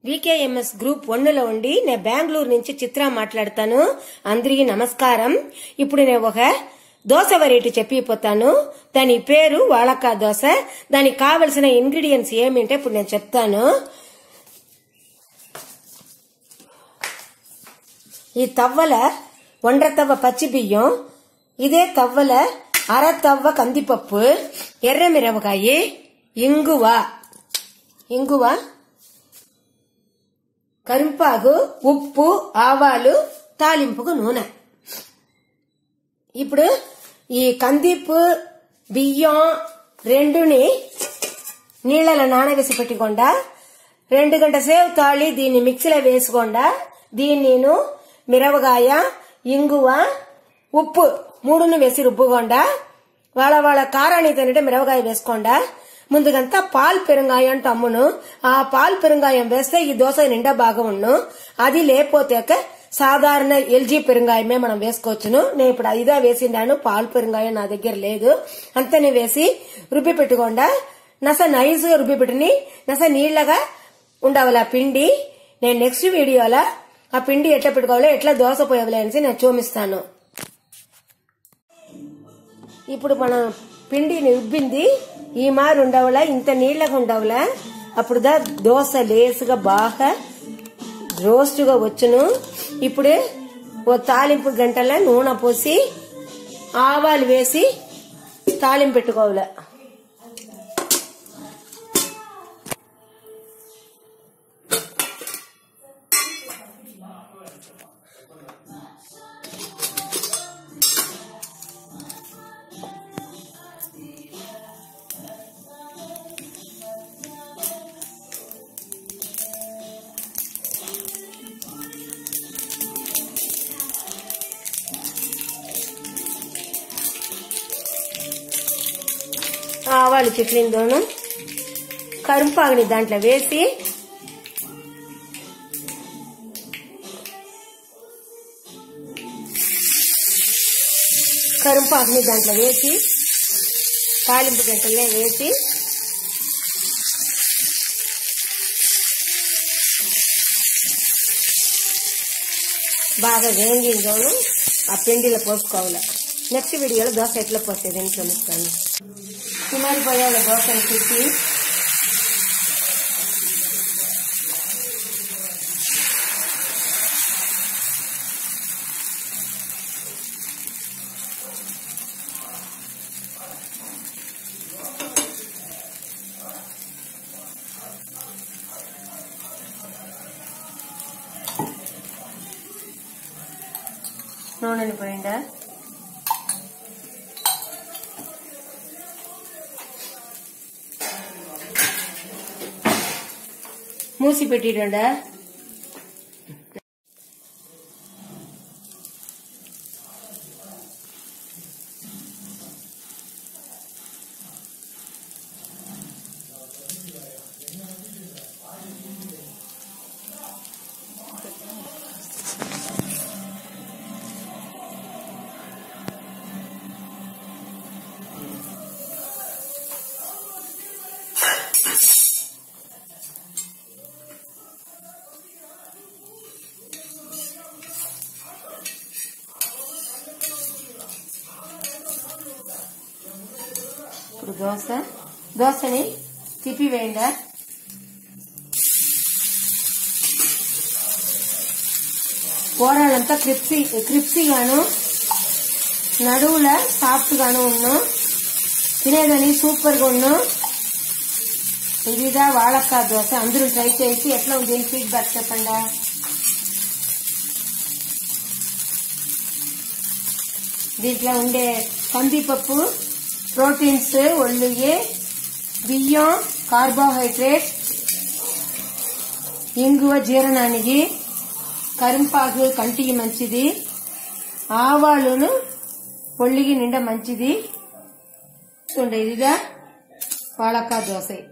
వికేఎంఎస్ group 1లో ఉండి నేను బెంగళూరు నుంచి చిత్ర మాట్లాడతాను. అందరికీ నమస్కారం. ఇప్పుడు నేను ఒక దోశ వెరైటీ చెప్పిపోతాను. దాని పేరు వాళక్క దోశ. దానికి కావలసిన ఇంగ్రీడియంట్స్ ఏమింటే ఇప్పుడు నేను చెప్తాను. ఈ తవ్వల ఒండ్ర తవ్వ పచ్చి బియ్యం, ఇదే తవ్వల అర తవ్వ కందిపప్పు, ఎర్ర మిరపకాయ, ఇంగువ, కరింపాకు, ఉప్పు, ఆవాలు, తాలింపుకు నూనె. ఇప్పుడు ఈ కందిప్పు బియ్యం రెండుని నీళ్ళలో నానవేసి పెట్టుకోండా 2 గంటల సేపు తాళి దీన్ని మిక్సీలో వేసుకోండా. దీన్ని నేను మిరపకాయ, ఇంగువ, ఉప్పు 3ను వేసి రుబ్బుకోండా. వాళ్ళ కారాన్ని తింటే మిరపకాయ వేసుకోండా. ముందుగంతా పాలు పెరుగాయం అంటే అమ్మును. ఆ పాలు పెరుగాయం వేస్తే ఈ దోశ నిండా బాగా ఉన్ను. అది లేకపోతే సాధారణ ఎల్జీ పెరుగాయమే మనం వేసుకోవచ్చును. నేను ఇప్పుడు ఇదే వేసిండాను. పాలు పెరుగాయం నా దగ్గర లేదు. అంతనే వేసి రుబ్బి పెట్టుకోండా. నైస్ గా రుబ్బి పెట్టుని నీళ్లగా ఉండవల పిండి. నేను నెక్స్ట్ వీడియోలో ఆ పిండి ఎట్లా పెట్టుకోవాలో ఎట్లా దోశ పోయవలే అనేసి నేను చూపిస్తాను. ఇప్పుడు మనం పిండిని ఉబ్బింది ఈ మారు ఉండవలా, ఇంత నీళ్లగా ఉండవలా. అప్పుడు దోశ లేసుగా బాగా రోస్ట్ గా వచ్చును. ఇప్పుడు ఓ తాలింపు గంటల నూనె పోసి ఆవాలు వేసి తాలింపు పెట్టుకోవాల. ఆవాలు చిట్లిందోను కరింపాకుని దాంట్లో వేసి తాలింపు గంటలనే వేసి బాగా వేగిందోను ఆ పిండిలో పోసుకోవాలి. నెక్స్ట్ వీడియోలో దోశ ఎట్లా పోసేది అని చూపిస్తాను. కుమారిపోయాల దోశను తిప్పి నూనెని పోయిందా మూసి పెట్టిరండా. ఇప్పుడు దోశని తిప్పి వేయండి. కూరలంతా క్రిప్సీగాను నడువుల సాఫ్ట్ గాను ఉన్ను. తినేదని సూపర్ గా ఉన్ను. ఇదిదా వాళక్క దోశ. అందరూ ట్రై చేసి ఎట్లా ఉంది ఫీడ్బ్యాక్ చెప్పండి. దీంట్లో ఉండే కందిపప్పు ప్రోటీన్స్, ఒళ్ళుయ్యి, బియ్యం కార్బోహైడ్రేట్, ఇంగువ జీర్ణానికి, కరింపాకు కంటికి మంచిది, ఆవాలును ఒళ్ళికి నిండా మంచిది. ఇదిగా వాళక్క దోశ.